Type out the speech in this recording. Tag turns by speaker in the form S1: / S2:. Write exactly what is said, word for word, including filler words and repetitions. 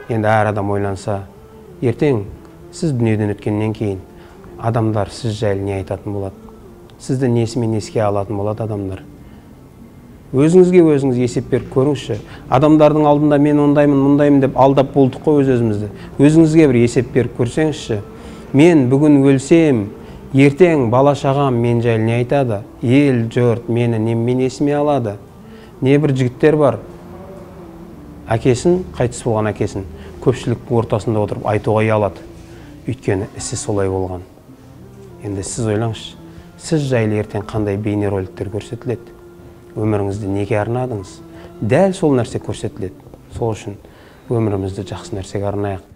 S1: Енді әр адам ойланса, ертең сіз дүниеден өткеннен кейін адамдар сіз жайлы не айтатын болады? Сізді несімен еске алатын болады адамдар? Өзіңізге өзіңіз есеп беріп көріңізші. Адамдардың алдында мен ондаймын, мұндаймын деп алдап болдық қой өз-өзімізді. Өзіңізге бір есеп беріп көрсеңізші. Мен бүгін өлсем, ертең бала шағам мен жайлы не айтады? Ел, жұрт мені немен есіме алады? Не бір жігіттер бар, әкесін, қайтыс болған әкесін көпшіліктің ортасында отырып айтуға ұялады. Өйткені ісі солай болған. Енді сіз ойлаңызшы, сіз жайлы ертең қандай бейнероликтер көрсетіледі? Өміріңізді неге арнадыңыз? Дәл сол нәрсе көрсетіледі. Сол үшін өмірімізді жақсы нәрсеге арнайық.